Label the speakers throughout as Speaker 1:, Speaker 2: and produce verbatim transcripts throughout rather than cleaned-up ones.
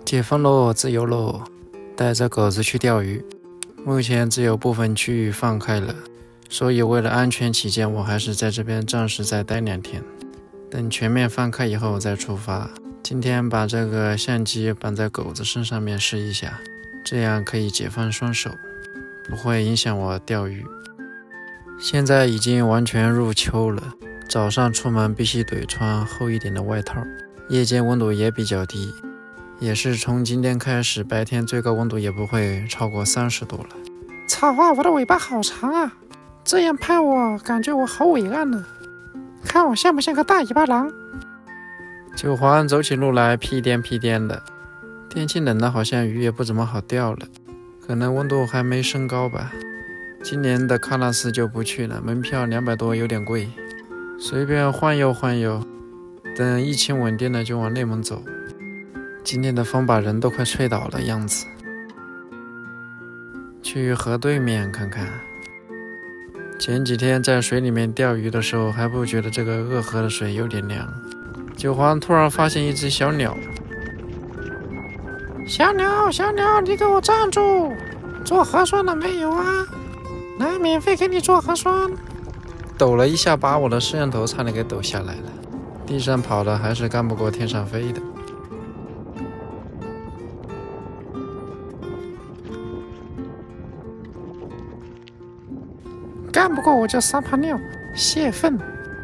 Speaker 1: 解封喽，自由喽！带着狗子去钓鱼。目前只有部分区域放开了，所以为了安全起见，我还是在这边暂时再待两天，等全面放开以后再出发。今天把这个相机绑在狗子身上面试一下，这样可以解放双手，不会影响我钓鱼。现在已经完全入秋了，早上出门必须得穿厚一点的外套，夜间温度也比较低，也是从今天开始，白天最高温度也不会超过三十度了。
Speaker 2: 操啊，我的尾巴好长啊，这样拍我感觉我好伟岸呢，看我像不像个大尾巴狼？
Speaker 1: 九环走起路来屁颠屁颠的，天气冷了，好像鱼也不怎么好钓了，可能温度还没升高吧。今年的喀纳斯就不去了，门票两百多有点贵，随便晃悠晃悠，等疫情稳定了就往内蒙走。今天的风把人都快吹倒了样子。去河对面看看，前几天在水里面钓鱼的时候还不觉得这个鄂河的水有点凉。九环突然发现一只小鸟，
Speaker 2: 小鸟小鸟，你给我站住！做核酸了没有啊？来，免费给你做核酸。
Speaker 1: 抖了一下，把我的摄像头差点给抖下来了。地上跑的还是干不过天上飞的。
Speaker 2: 干不过我就撒泡尿泄愤。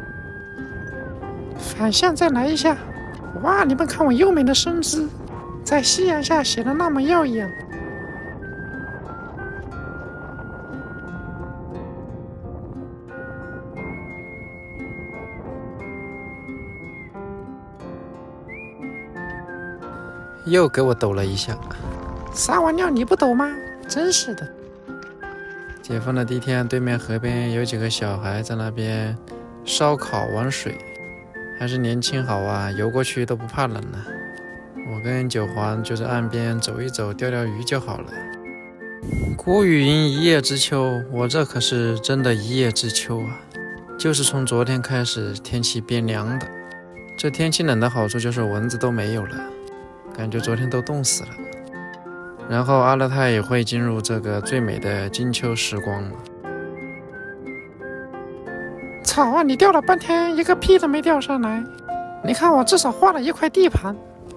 Speaker 2: 反向再来一下。哇，你们看我优美的身姿，在夕阳下显得那么耀眼。
Speaker 1: 又给我抖了一下。
Speaker 2: 撒完尿你不抖吗？真是的。
Speaker 1: 解封的第一天，对面河边有几个小孩在那边烧烤玩水，还是年轻好啊，游过去都不怕冷呢。我跟九环就在岸边走一走，钓钓鱼就好了。古语云一叶知秋，我这可是真的一叶知秋啊，就是从昨天开始天气变凉的。这天气冷的好处就是蚊子都没有了，感觉昨天都冻死了。然后阿勒泰也会进入这个最美的金秋时光了。
Speaker 2: 操啊，你钓了半天一个屁都没钓上来，你看我至少画了一块地盘。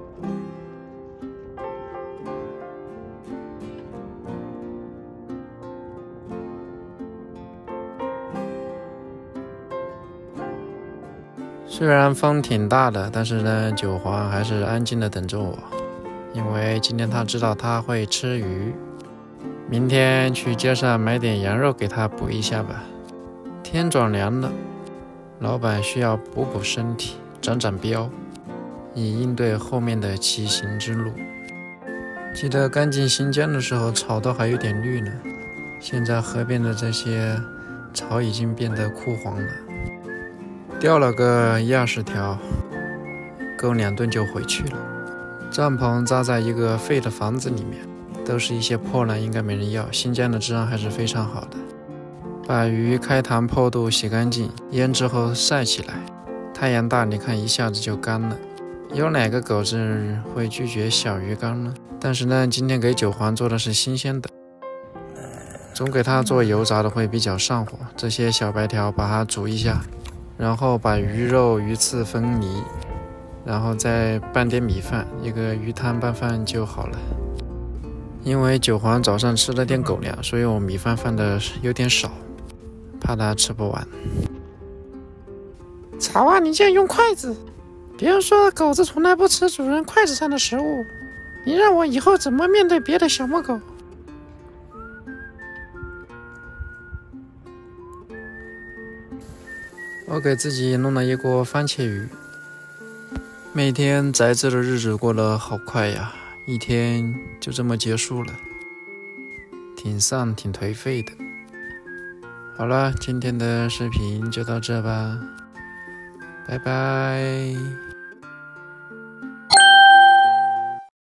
Speaker 1: 虽然风挺大的，但是呢，九环还是安静的等着我，因为今天他知道他会吃鱼，明天去街上买点羊肉给他补一下吧。天转凉了，老板需要补补身体，长长膘，以应对后面的骑行之路。记得刚进新疆的时候，草都还有点绿呢，现在河边的这些草已经变得枯黄了。钓了个一二十条，够两顿就回去了。帐篷扎在一个废的房子里面，都是一些破烂，应该没人要。新疆的治安还是非常好的。把鱼开膛破肚洗干净，腌制后晒起来，太阳大，你看一下子就干了。有哪个狗子会拒绝小鱼干呢？但是呢，今天给九环做的是新鲜的，总给它做油炸的会比较上火。这些小白条把它煮一下，然后把鱼肉鱼刺分离，然后再拌点米饭，一个鱼汤拌饭就好了。因为九环早上吃了点狗粮，所以我米饭放的有点少，怕他吃不完。
Speaker 2: 草啊，你竟然用筷子！别人说狗子从来不吃主人筷子上的食物，你让我以后怎么面对别的小母狗？
Speaker 1: 我给自己弄了一锅番茄鱼。每天宅着的日子过得好快呀，一天就这么结束了，挺丧挺颓废的。好了，今天的视频就到这吧，拜拜。